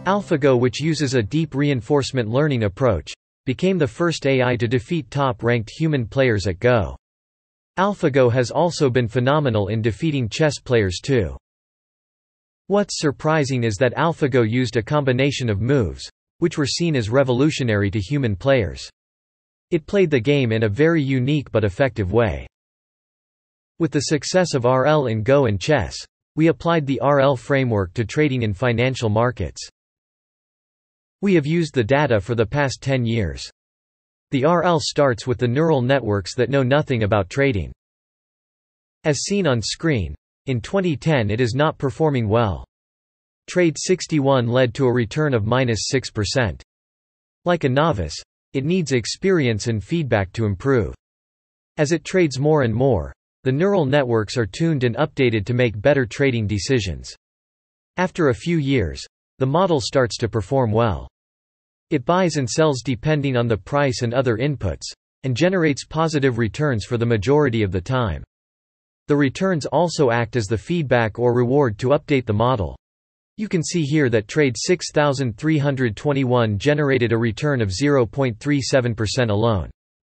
AlphaGo, which uses a deep reinforcement learning approach, became the first AI to defeat top-ranked human players at Go. AlphaGo has also been phenomenal in defeating chess players too. What's surprising is that AlphaGo used a combination of moves, which were seen as revolutionary to human players. It played the game in a very unique but effective way. With the success of RL in Go and chess, we applied the RL framework to trading in financial markets. We have used the data for the past 10 years. The RL starts with the neural networks that know nothing about trading. As seen on screen, in 2010 it is not performing well. Trade 61 led to a return of -6%. Like a novice, it needs experience and feedback to improve. As it trades more and more, the neural networks are tuned and updated to make better trading decisions. After a few years, the model starts to perform well. It buys and sells depending on the price and other inputs, and generates positive returns for the majority of the time. The returns also act as the feedback or reward to update the model. You can see here that trade 6321 generated a return of 0.37% alone.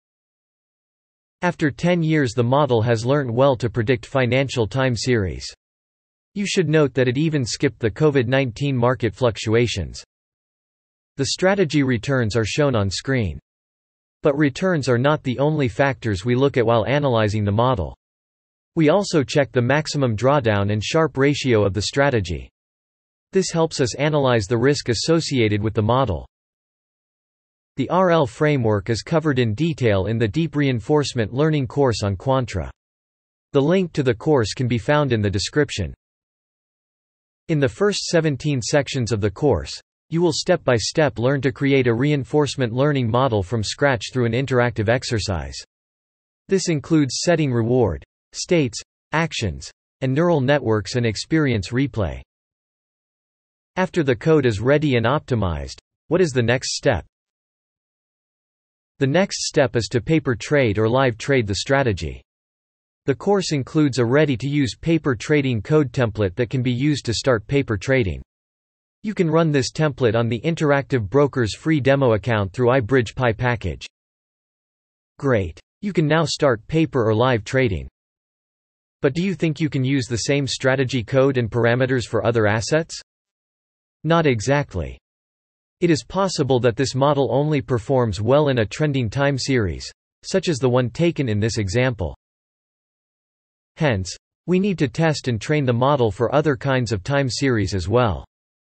After 10 years, the model has learned well to predict financial time series. You should note that it even skipped the COVID-19 market fluctuations. The strategy returns are shown on screen. But returns are not the only factors we look at while analyzing the model. We also check the maximum drawdown and Sharpe ratio of the strategy. This helps us analyze the risk associated with the model. The RL framework is covered in detail in the Deep Reinforcement Learning course on Quantra. The link to the course can be found in the description. In the first 17 sections of the course, you will step-by-step learn to create a reinforcement learning model from scratch through an interactive exercise. This includes setting reward, states, actions, and neural networks and experience replay. After the code is ready and optimized, what is the next step? The next step is to paper trade or live trade the strategy. The course includes a ready-to-use paper trading code template that can be used to start paper trading. You can run this template on the Interactive Broker's free demo account through iBridge package. Great! You can now start paper or live trading. But do you think you can use the same strategy code and parameters for other assets? Not exactly. It is possible that this model only performs well in a trending time series, such as the one taken in this example. Hence, we need to test and train the model for other kinds of time series as well.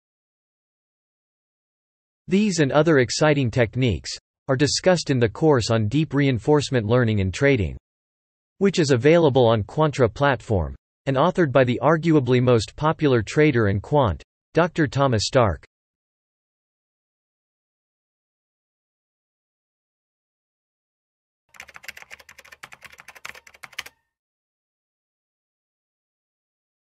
These and other exciting techniques are discussed in the course on Deep Reinforcement Learning and Trading, which is available on Quantra platform, and authored by the arguably most popular trader and quant, Dr. Thomas Starke.